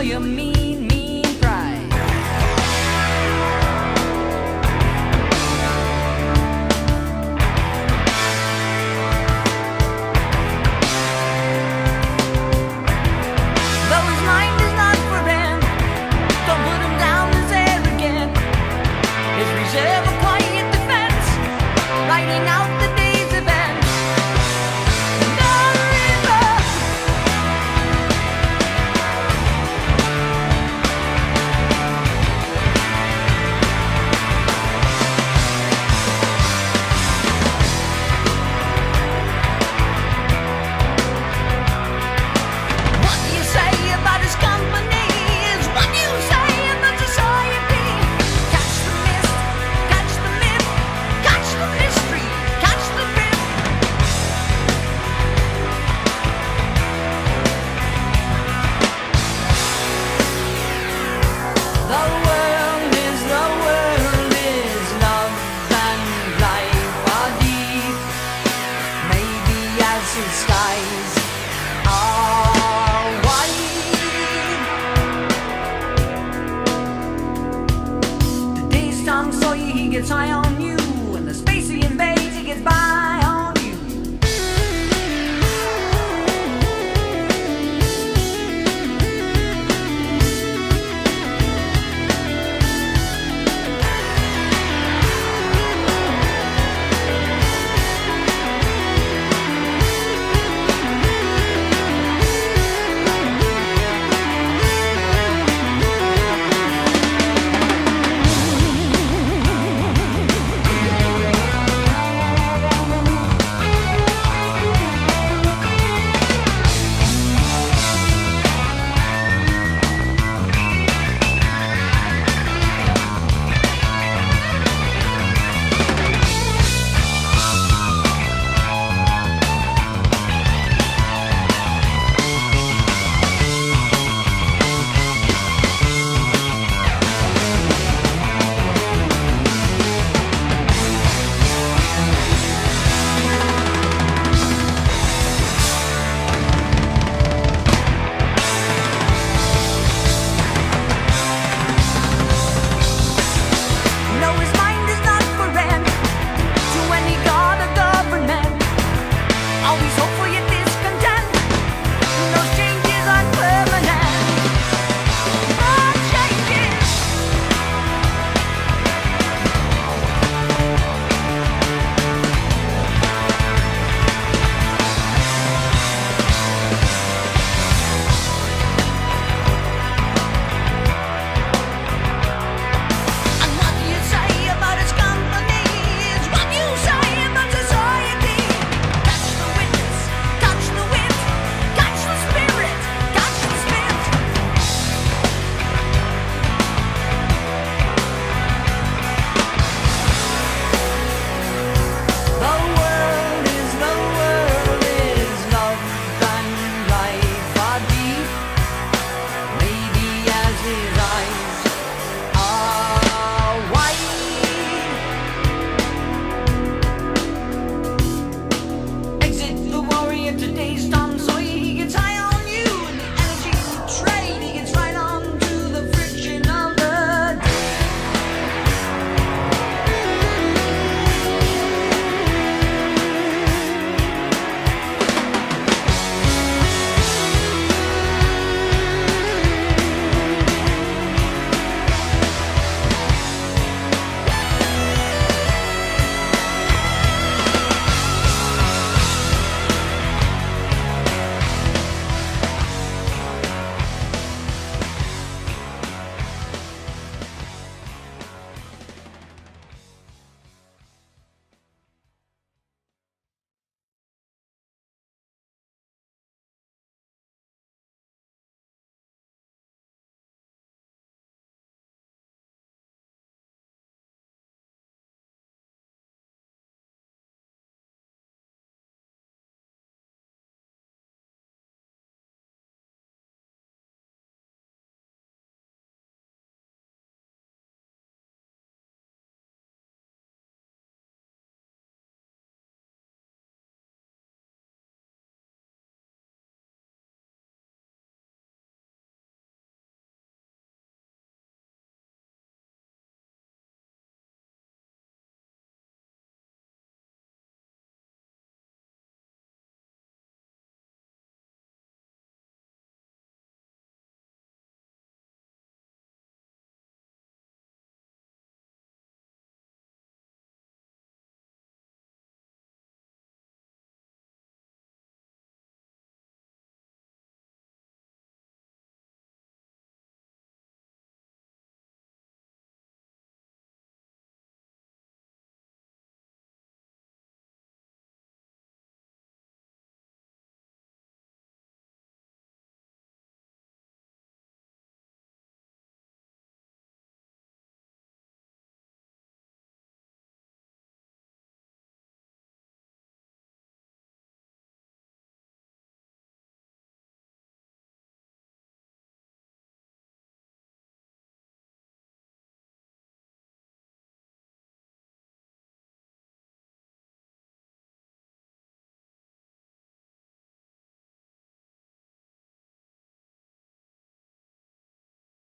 your mean, mean pride. Though his mind is not for rent, don't put him down as arrogant. His reserve a quiet defense, writing out the day's events. The river, what you say about his company is what you say about society. Catch the mist, catch the myth, catch the mystery, catch the drift. The world is love and life are deep. Maybe as his skies are wide. The day's time so he gets high on